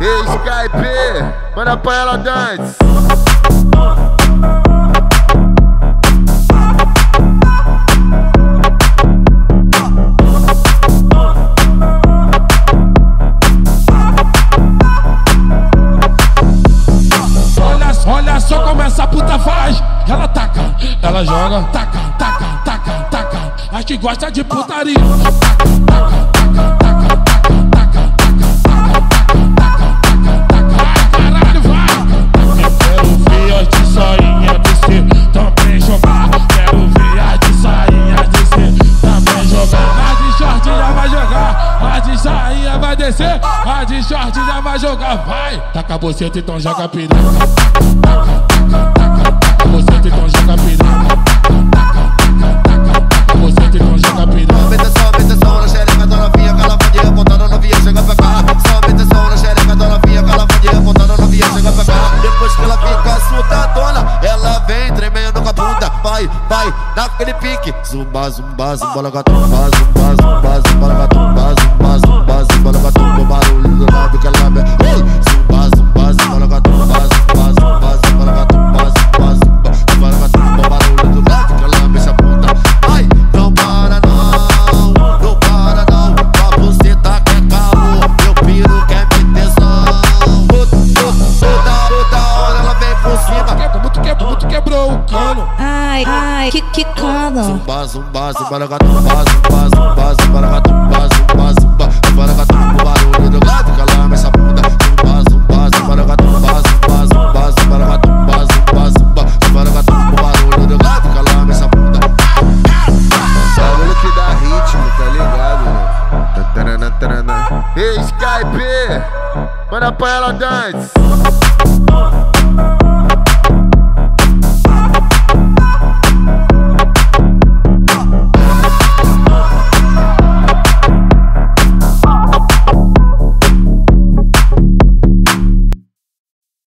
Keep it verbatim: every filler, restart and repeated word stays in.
Ei, Skype, manda pra ela, Danntz. Olha só como essa puta faz. Ela taca, ela joga, taca, taca, taca, taca. As que gosta de putaria. Taca, taca, taca, taca, taca, taca, taca, taca. Caralho, vai. Eu quero ver as de sainha descer, também jogar. Quero ver as de sainha descer, também jogar. A de shortinha vai jogar, a de sainha vai descer, a de shortinha vai jogar. Vai, taca a boceta, então joga piranha. Você então joga piranha. Você então joga piranha. Somente somente só na xereca da novinha, que ela vai apontando novinha, chega pra cá. Somente só na xereca da novinha, que ela vai apontando novinha, chega pra cá. Depois que ela fica assustadona, ela vem tremendo com a bunda. Vai, vai, naquele pique. Zumba, zumba, zumba, lagatumba, zumba, zumba, zumba, lagatumba, zumba, zumba, zumba, lagatumba. Barulho do lado que ela vem. Zumba, zumba, zumba, lagatumba, zumba, zumba, zumba, lagatumba. Ai, ai, que que cano. Zumba, zumba, zumba, lagatumba, zumba, zumba, zumba, lagatumba, zumba, zumba, zumba, lagatumba. Barulho do lado que ela mexe a bunda. Zumba, zumba, zumba, lagatumba, zumba, zumba, zumba, lagatumba, zumba, zumba, zumba, lagatumba. Barulho do lado que ela mexe a bunda. Barulho que dá ritmo, tá ligado, né? Ei, Skype, manda pra ela, Danntz.